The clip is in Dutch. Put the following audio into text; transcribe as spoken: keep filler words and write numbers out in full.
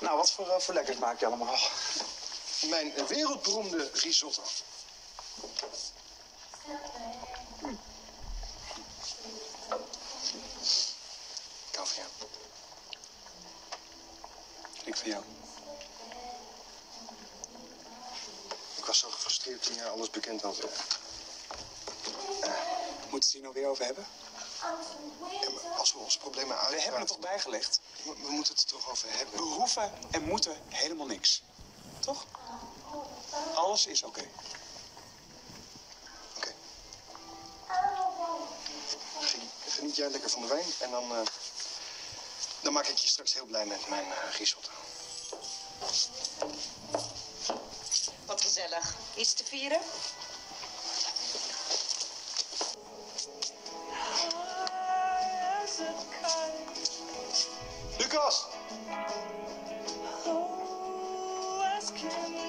Nou, wat voor, uh, voor lekkers maak je allemaal? Mijn wereldberoemde risotto. Hm. Ik hou van jou. Ik van jou. Ik was zo gefrustreerd toen jij alles bekend had. Uh, Moeten we het hier nou weer over hebben? Ja, maar als we onze problemen uit... We hebben het toch bijgelegd? We, we moeten het er toch over hebben. We hoeven en moeten helemaal niks. Toch? Alles is oké. Okay. Oké. Okay. Geniet jij lekker van de wijn en dan... Uh, dan maak ik je straks heel blij met mijn uh, risotto. Wat gezellig. Iets te vieren? Lucas! Oh, asking